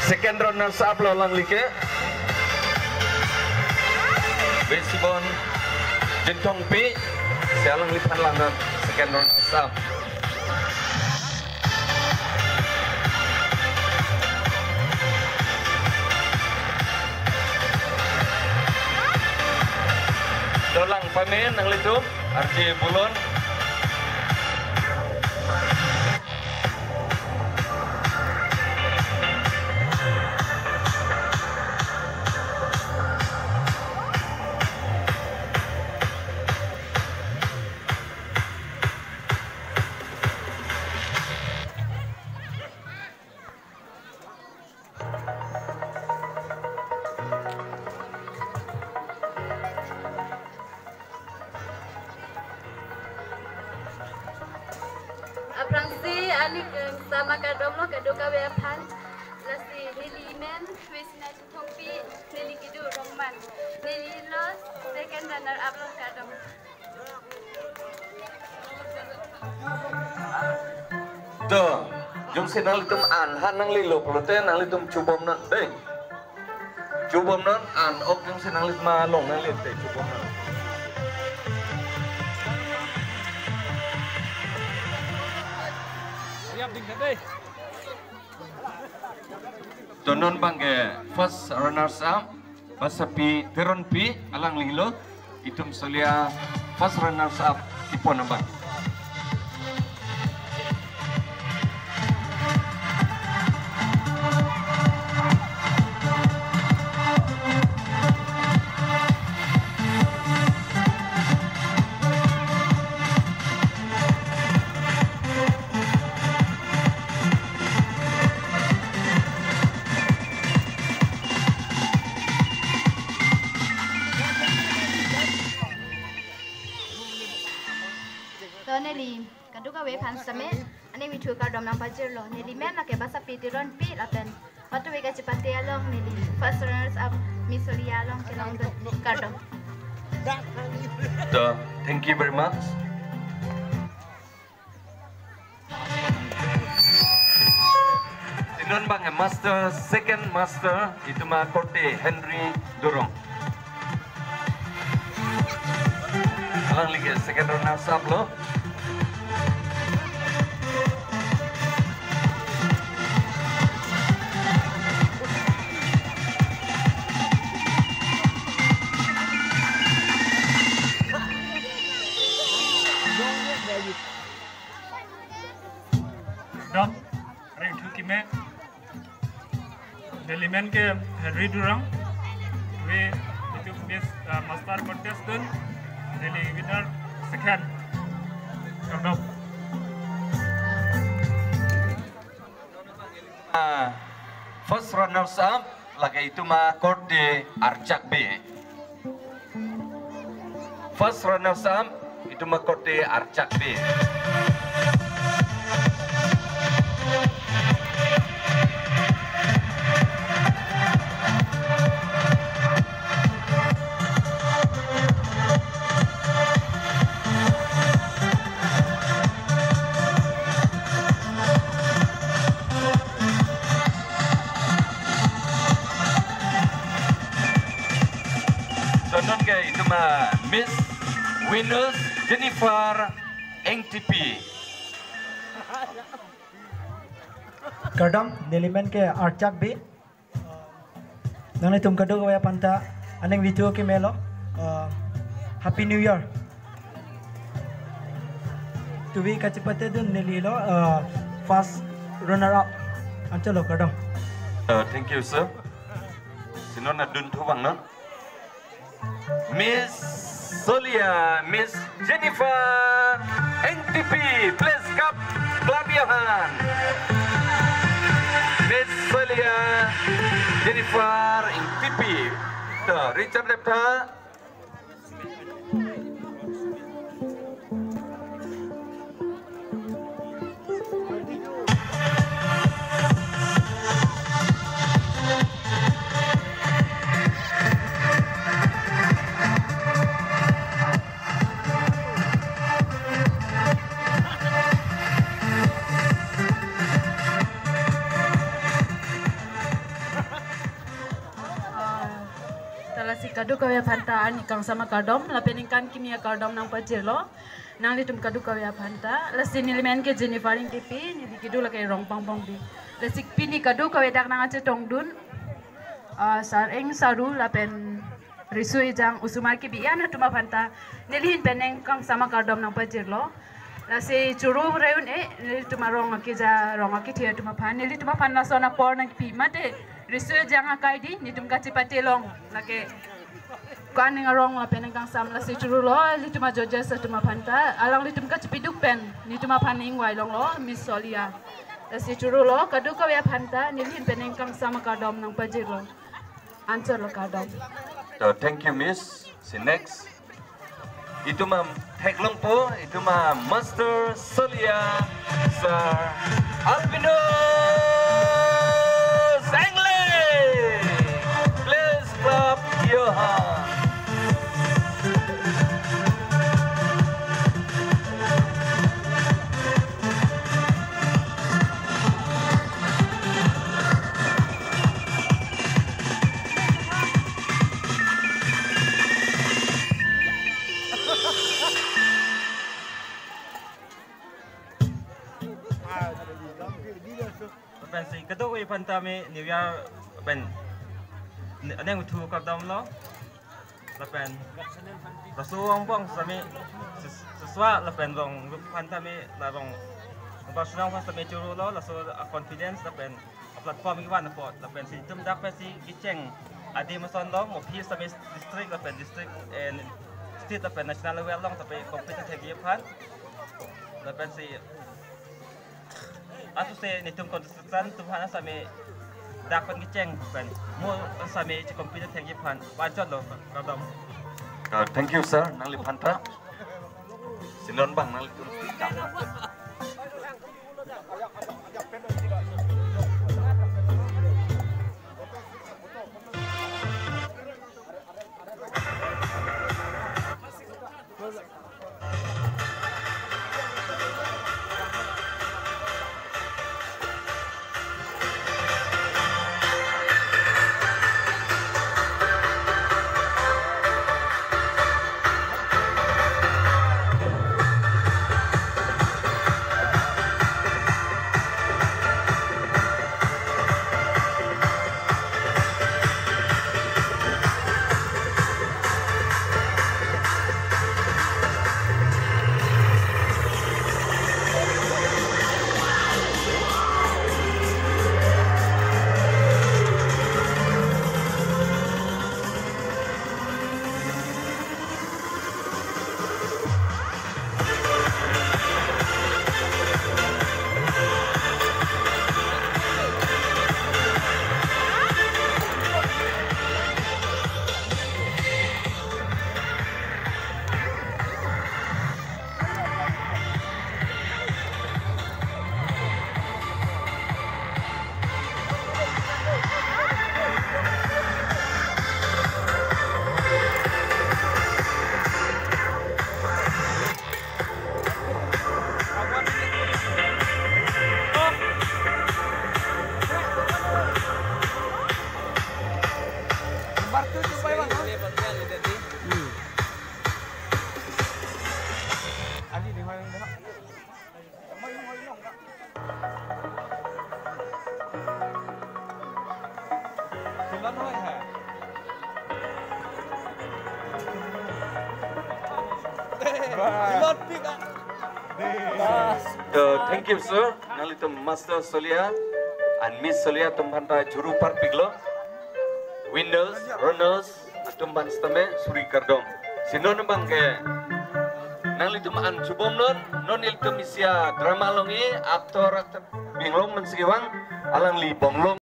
Second runners up lo lang like. Besibon Jintong Pi sialang lipan lang second runners up. Dolang panen ang litum RJ Bulon. Aprangsi anik sama kadomlo kaduka wepan lasi nilimen wisna Jintongpi nili kidu Roman nili los second runner up lo kadom. Tuh, jom senang litum han nang lilo pelote nang litum cubom nan deh. Cubom nan ok jom senang lit malong nang lit deh cubom nan. Donon bangge first runners up basapi teron pi alang lilo itum solia first runners up ipon abang. Neli kaduka wepan same ane mitu kadom nang pajir lo neli men la ke basa pitiron pi lapen patu wega cepati along neli first runners up misoli along kelong kadom. Thank you very much. Tinon bang master second master itu mah Korte Henry Durong. Alang lagi second runners up lo. Dom, ring thu kime, Nelimen ke Henry Durang, we itu miss master contestant, Neli winner second, Dom. First runners up lagi itu mah Korte Arcak B. First runners up itu mah Korte Arcak B. Itu mah Miss Winners Jennifer NTP. Kadam Nelimen ke Arcak B. Nang itum kado kaya panta aneng video ke melo. Happy New Year. Tuwi kacepate dun Nelilo fast runner up. Anchalo kadam. Thank you sir. Sinon na dun tuwang no. Miss Solia, Miss Jennifer NTP, please clap your hand. Miss Solia, Jennifer NTP. Richard Lepta. si kadu kawya phanta ani kang sama kadom la peningkan kimia kadom nang pajir lo nang litum kadu kawya phanta la sinilimen ke jenifaring tipi ni dikidu la kay rong pang bi la sik pini kadu kawya dak nang ache tongdun sareng saru la pen risui jang usumar ki bian tuma phanta nilihin peneng kang sama kadom nang pajir lo la se churu reun tuma rong ki ja rong ki thia tuma phan nili tuma phan na sona por nang pi mate risui jang akai di ni tum ka chipate long la ke kan ng rong la pen kang sam la se churu lo li tuma joja sa tuma phanta alang li tum ka chipiduk pen ni tuma phan ing wai long lo miss solia la se churu lo kadu ka ya phanta nilihin peneng kang sama kadom nang pajir lo answer lo kadom. So thank you Miss. Si next. Itu mah Teklong po, itu mah Master Solia Sir Alvino Sangle. Please clap your hands. Pensi kedua panta me New Year pen aneng tu kadam lo lapen rasuang pong sami sesuatu lapen rong panta me larong pasang pas me curu lo laso confidence lapen platform iwan apa lapen si tum dak pensi kiceng adi mason lo mo pi sami district lapen district and state lapen national level long tapi kompeten hegi pan lapen si Atu se nitum kontestan Tuhan sami dapat ngeceng kan. Mo sami komputer tegi pan. Bacot lo kadam. Thank you sir. Nang liphanta. Sinon bang nang litum tidak. Thank you sir. Nalitum Master Solia and Miss Solia tumpanta juru parpiglo. Winners, runners, tumpan stame suri kardom. Sinon bang ke nalitum an cubom non nilitum isia drama longi aktor binglong mensiwang alang li bonglong.